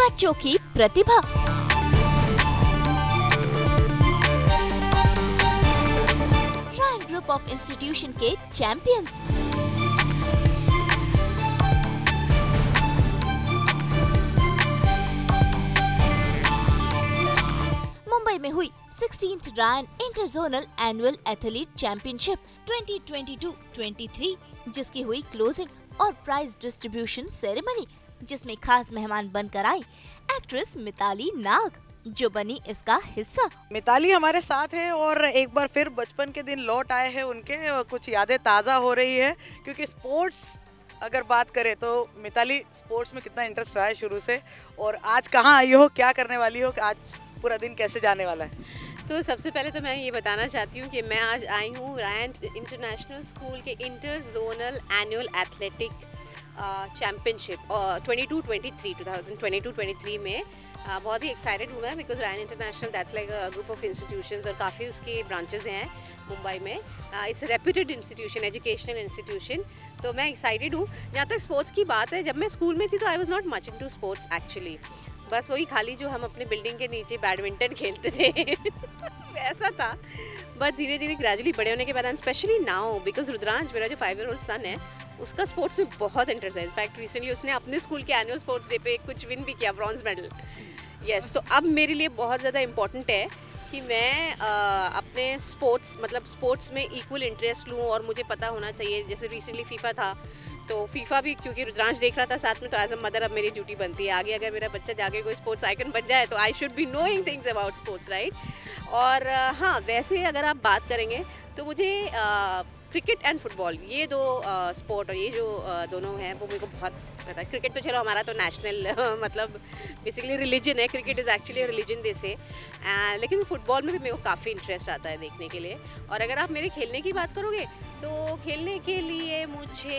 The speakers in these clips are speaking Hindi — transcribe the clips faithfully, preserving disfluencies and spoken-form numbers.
बच्चों की प्रतिभा। रायन ग्रुप ऑफ इंस्टीट्यूशन के चैंपियंस। मुंबई में हुई sixteenth Ryan inter zonal annual athlete championship twenty twenty two twenty three, जिसकी हुई क्लोजिंग और प्राइज डिस्ट्रीब्यूशन सेरेमनी, जिसमें खास मेहमान बनकर आई एक्ट्रेस मिताली नाग, जो बनी इसका हिस्सा। मिताली हमारे साथ है और एक बार फिर बचपन के दिन लौट आए हैं उनके, और कुछ यादें ताज़ा हो रही है, क्योंकि स्पोर्ट्स अगर बात करें तो मिताली स्पोर्ट्स में कितना इंटरेस्ट रहा है शुरू से, और आज कहाँ आई हो, क्या करने वाली हो, आज पूरा दिन कैसे जाने वाला है? तो सबसे पहले तो मैं ये बताना चाहती हूँ कि मैं आज आई हूँ रायन इंटरनेशनल स्कूल के inter zonal annual athletic championship twenty two twenty three two thousand twenty two twenty three में। uh, बहुत ही एक्साइटेड हूँ मैं, because Ryan International that's like a group of institutions और काफ़ी उसके ब्रांचेस हैं मुंबई में। It's reputed institution, educational institution, तो मैं एक्साइटेड हूँ। जहाँ तक स्पोर्ट्स की बात है, जब मैं स्कूल में थी तो I was not much into sports actually, बस वही खाली जो हम अपने बिल्डिंग के नीचे बैडमिंटन खेलते थे वैसा था। बट धीरे धीरे ग्रेजुअली बड़े होने के बाद, स्पेशली नाउ बिकॉज रुद्रांश मेरा जो फाइव ईयर ओल्ड सन है, उसका स्पोर्ट्स में बहुत इंटरेस्ट है। इनफैक्ट रिसेंटली उसने अपने स्कूल के एनुअल स्पोर्ट्स डे पे कुछ विन भी किया, ब्रॉन्ज मेडल। यस, तो अब मेरे लिए बहुत ज़्यादा इम्पॉर्टेंट है कि मैं आ, अपने स्पोर्ट्स मतलब स्पोर्ट्स में इक्वल इंटरेस्ट लूँ, और मुझे पता होना चाहिए। जैसे रिसेंटली फीफा था, तो फीफा भी क्योंकि रुद्रांश देख रहा था साथ में, तो एज अ मदर अब मेरी ड्यूटी बनती है, आगे अगर मेरा बच्चा जाके कोई स्पोर्ट्स आइकन बन जाए तो I should be knowing things about sports, right. और हाँ, वैसे अगर आप बात करेंगे तो मुझे क्रिकेट एंड फुटबॉल, ये दो स्पोर्ट और ये जो uh, दोनों हैं वो मेरे को बहुत पता है। क्रिकेट तो चलो हमारा तो नेशनल मतलब बेसिकली रिलीजन है, cricket is actually religion they say, लेकिन फुटबॉल में भी मेरे को काफ़ी इंटरेस्ट आता है देखने के लिए। और अगर आप मेरे खेलने की बात करोगे तो खेलने के लिए मुझे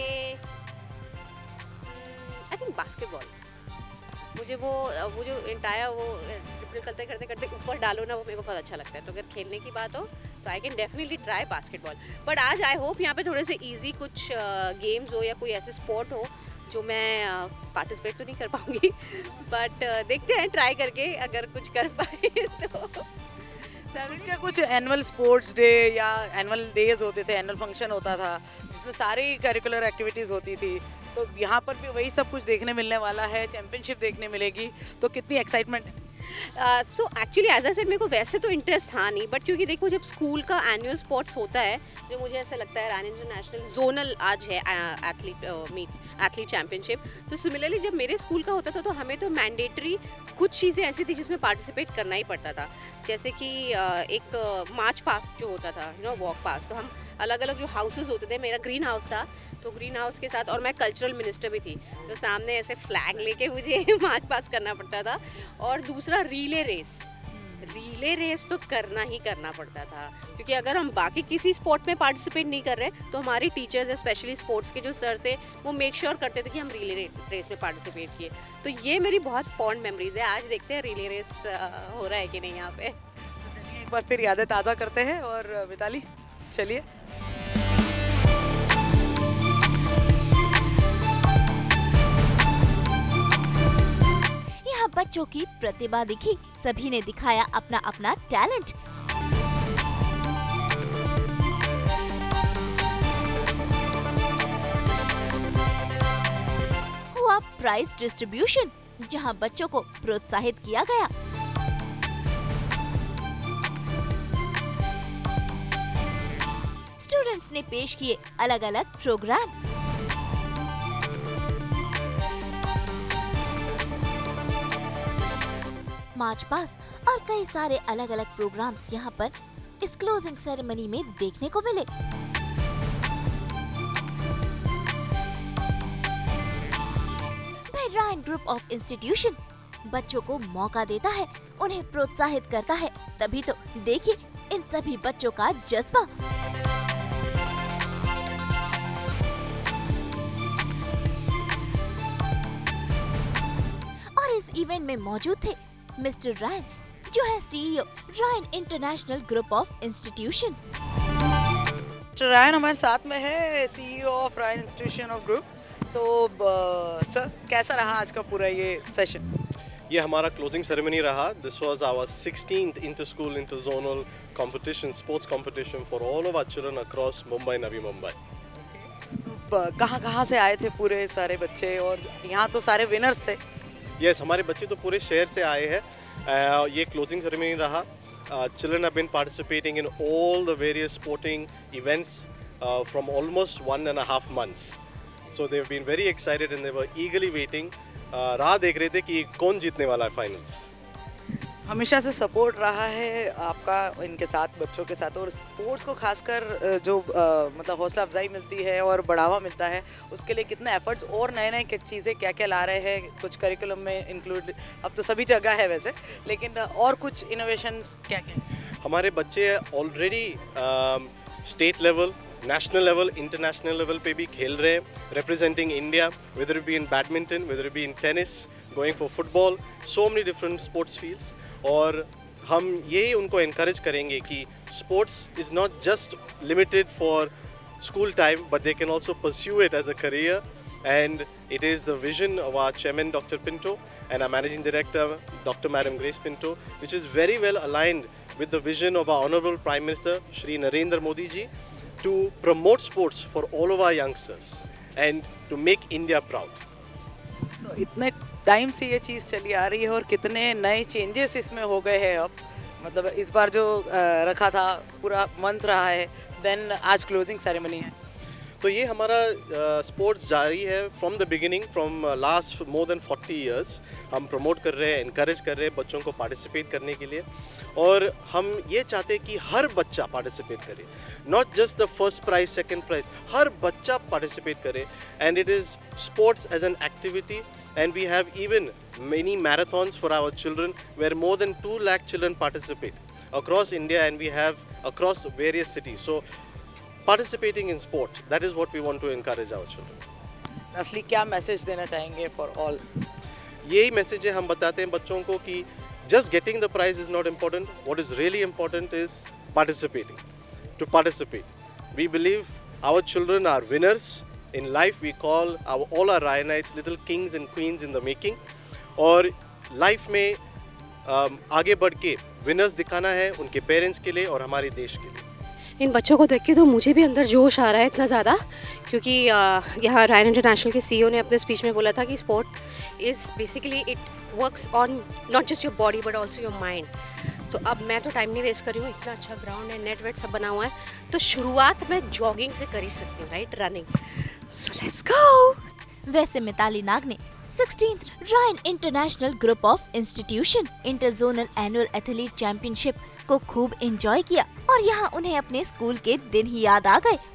आई थिंक बास्केटबॉल, मुझे वो वो जो इंटायर वो ट्रिपल करते करते करते ऊपर डालो ना, वो मेरे को बहुत अच्छा लगता है। तो अगर खेलने की बात हो तो I can definitely try basketball. But आज आई होप यहाँ पे थोड़े से इजी कुछ गेम्स हो या कोई ऐसे स्पोर्ट हो जो मैं पार्टिसिपेट uh, तो नहीं कर पाऊँगी, बट uh, देखते हैं ट्राई करके, अगर कुछ कर पाए तो। क्या कुछ एनुअल स्पोर्ट्स डे या एनुअल डेज होते थे, एनुअल फंक्शन होता था जिसमें सारी करिकुलर एक्टिविटीज़ होती थी, तो यहाँ पर भी वही सब कुछ देखने मिलने वाला है, चैंपियनशिप देखने मिलेगी, तो कितनी एक्साइटमेंट है? So actually as I said, मेरे को वैसे तो इंटरेस्ट था नहीं, बट क्योंकि देखो जब स्कूल का एनुअल स्पोर्ट्स होता है, जो मुझे ऐसा लगता है रायन इंटरनेशनल जोनल आज है एथलीट मीट एथलीट चैम्पियनशिप, तो सिमिलरली जब मेरे स्कूल का होता था तो हमें तो मैंडेटरी कुछ चीज़ें ऐसी थी जिसमें पार्टिसिपेट करना ही पड़ता था। जैसे कि एक मार्च पास जो होता था, यू नो वॉक पास, तो हम अलग अलग जो हाउसेस होते थे, मेरा ग्रीन हाउस था, तो ग्रीन हाउस के साथ, और मैं कल्चरल मिनिस्टर भी थी, तो सामने ऐसे फ्लैग लेके मुझे मार्च पास करना पड़ता था। और दूसरा रिले रेस, रिले रेस तो करना ही करना पड़ता था, क्योंकि अगर हम बाकी किसी स्पोर्ट में पार्टिसिपेट नहीं कर रहे तो हमारे टीचर्स स्पेशली स्पोर्ट्स के जो सर थे वो मेक श्योर करते थे कि हम रिले रेस में पार्टिसिपेट किए। तो ये मेरी बहुत फॉन्ड मेमोरीज है। आज देखते हैं रिले रेस हो रहा है कि नहीं यहाँ पे। एक बार फिर यादें ताज़ा करते हैं। और मिताली चलिए। बच्चों की प्रतिभा दिखी, सभी ने दिखाया अपना अपना टैलेंट। हुआ प्राइज डिस्ट्रीब्यूशन, जहां बच्चों को प्रोत्साहित किया गया। स्टूडेंट्स ने पेश किए अलग अलग प्रोग्राम। मार्च पास और कई सारे अलग अलग प्रोग्राम्स यहाँ पर इस क्लोजिंग सेरेमनी में देखने को मिले। रायन ग्रुप ऑफ इंस्टीट्यूशन बच्चों को मौका देता है, उन्हें प्रोत्साहित करता है, तभी तो देखिए इन सभी बच्चों का जज्बा। और इस इवेंट में मौजूद थे मिस्टर रायन, जो है CEO Ryan International group of institution. Mister Ryan हमारे साथ में है, CEO of Ryan institution of group. तो सर कैसा रहा आज का पूरा ये सेशन? ये हमारा क्लोजिंग सेरेमनी रहा. This was our sixteenth inter school inter zonal competition, sports competition for all of our children across Mumbai, Navi Mumbai. कहाँ कहाँ से आए थे पूरे सारे बच्चे, और यहाँ तो सारे विनर्स थे? यस, हमारे बच्चे तो पूरे शहर से आए हैं. uh, ये क्लोजिंग सेरेमनी रहा. Children have been participating in all the various sporting events from almost one and a half months. So they have been very excited and they were eagerly waiting. राह देख रहे थे कि कौन जीतने वाला है फाइनल्स. हमेशा से सपोर्ट रहा है आपका इनके साथ, बच्चों के साथ, और स्पोर्ट्स को खासकर जो आ, मतलब हौसला अफजाई मिलती है और बढ़ावा मिलता है, उसके लिए कितने एफर्ट्स और नए नए चीज़ें क्या क्या ला रहे हैं, कुछ करिकुलम में इंक्लूड, अब तो सभी जगह है वैसे, लेकिन और कुछ इनोवेशंस क्या क्या? हमारे बच्चे already state level, national level, international level पे भी खेल रहे हैं, representing India, whether be in badminton, whether be in tennis, going for football, so many different sports fields. और हम यही उनको इनकरेज करेंगे कि sports is not just limited for school time, but they can also pursue it as a career. And it is the vision of our chairman, Doctor Pinto, and our managing director, Doctor Madam Grace Pinto, which is very well aligned with the vision of our honorable Prime Minister, Shri Narendra Modi ji, to promote sports for all of our youngsters and to make India proud. तो इतने टाइम से ये चीज़ चली आ रही है और कितने नए चेंजेस इसमें हो गए हैं अब, मतलब इस बार जो रखा था पूरा मंथ रहा है, देन आज क्लोजिंग सेरेमनी है. तो ये हमारा स्पोर्ट्स uh, जारी है from the beginning, from last more than forty years. हम प्रमोट कर रहे हैं, इनकरेज कर रहे हैं बच्चों को पार्टिसिपेट करने के लिए, और हम ये चाहते हैं कि हर बच्चा पार्टिसिपेट करे, not just the first prize, second prize, हर बच्चा पार्टिसिपेट करे. And it is sports as an activity, and we have even many marathons for our children where more than two lakh children participate across India, and we have across various cities. So participating in sport, that is what we want to encourage our children. असली क्या मैसेज देना चाहेंगे for all? यही मैसेज है, हम बताते हैं बच्चों को कि just getting the prize is not important. What is really important is participating. To participate, we believe our children are winners. In life we call our all our Ryanites little kings and queens in the making. और लाइफ में um, आगे बढ़ के विनर्स दिखाना है उनके पेरेंट्स के लिए और हमारे देश के लिए. इन बच्चों को देख के तो मुझे भी अंदर जोश आ रहा है इतना ज़्यादा, क्योंकि यहाँ रायन इंटरनेशनल के सीईओ ने अपने स्पीच में बोला था कि sport is basically it works on not just your body but also your mind. तो अब मैं तो टाइम नहीं वेस्ट कर रही हूँ, इतना अच्छा ग्राउंड है, नेट वेट सब बना हुआ है, तो शुरुआत मैं जॉगिंग से कर ही सकती हूँ, right, running. So let's go. वैसे मिताली नाग ने sixteenth Ryan International group of institution inter zonal annual athlete championship को खूब एंजॉय किया, और यहाँ उन्हें अपने स्कूल के दिन ही याद आ गए.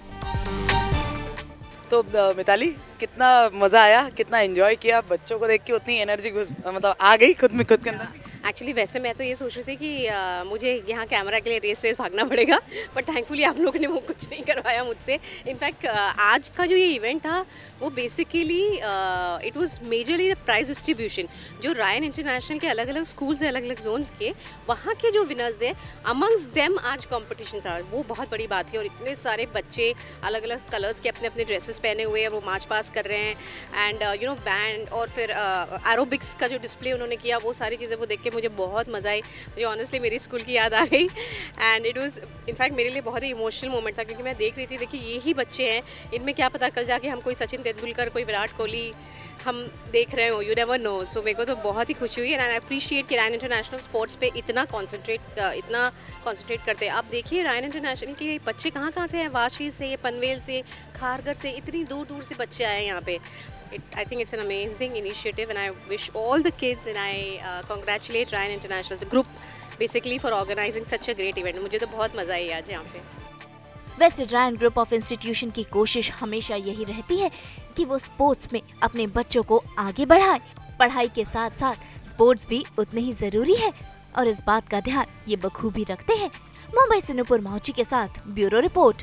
तो मिताली, कितना मजा आया, कितना एंजॉय किया, बच्चों को देख के उतनी एनर्जी घुस मतलब आ गई खुद में, खुद के अंदर. एक्चुअली वैसे मैं तो ये सोच रही थी कि आ, मुझे यहाँ कैमरा के लिए रेस रेस भागना पड़ेगा, बट थैंकफुली आप लोगों ने वो कुछ नहीं करवाया मुझसे. इनफैक्ट आज का जो ये इवेंट था वो basically it was majorly the prize distribution. जो रायन इंटरनेशनल के अलग अलग स्कूल्स हैं, अलग अलग जोन्स के, वहाँ के जो विनर्स थे अमंग्स देम आज कंपटीशन था. वो बहुत बड़ी बात है, और इतने सारे बच्चे अलग अलग कलर्स के अपने अपने ड्रेसेस पहने हुए हैं, वो मार्च पास कर रहे हैं, एंड यू नो बैंड और फिर एरोबिक्स uh, का जो डिस्प्ले उन्होंने किया, वो सारी चीज़ें वो देख के मुझे बहुत मज़ा आई. मुझे ऑनेस्टली मेरी स्कूल की याद आ गई, एंड इट वाज इनफैक्ट मेरे लिए बहुत ही इमोशनल मोमेंट था, क्योंकि मैं देख रही थी, देखिए यही बच्चे हैं, इनमें क्या पता कल जाके हम कोई सचिन तेंदुलकर, कोई विराट कोहली हम देख रहे हो, यू नेवर नो. सो मेरे को तो बहुत ही खुशी हुई, एंड आई अप्रिशिएट कि रायन इंटरनेशनल स्पोर्ट्स पे इतना कॉन्सेंट्रेट इतना कॉन्सेंट्रेट करते हैं. आप देखिए रायन इंटरनेशनल के बच्चे कहाँ कहाँ से हैं, वाशी से, पनवेल से, खारगर से, इतनी दूर दूर से बच्चे आए हैं यहाँ पे. It, I think it's an amazing initiative, and I wish all the kids, and I uh, congratulate Ryan International, the group, basically for organizing such a great event. मुझे तो बहुत मज़ा आई आज यहाँ पे. वैसे रायन ग्रुप ऑफ इंस्टीट्यूशन की कोशिश हमेशा यही रहती है कि वो स्पोर्ट्स में अपने बच्चों को आगे बढ़ाए. पढ़ाई के साथ साथ स्पोर्ट्स भी उतने ही जरूरी है, और इस बात का ध्यान ये बखूबी रखते हैं. मुंबई से नुपुर माउची के साथ ब्यूरो रिपोर्ट.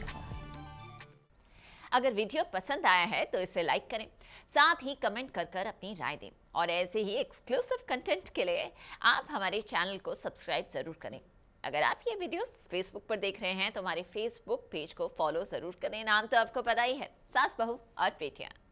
अगर वीडियो पसंद आया है तो इसे लाइक करें, साथ ही कमेंट कर कर अपनी राय दें, और ऐसे ही एक्सक्लूसिव कंटेंट के लिए आप हमारे चैनल को सब्सक्राइब जरूर करें. अगर आप ये वीडियोस फेसबुक पर देख रहे हैं तो हमारे फेसबुक पेज को फॉलो जरूर करें. नाम तो आपको पता ही है, सास बहू और पेटियां.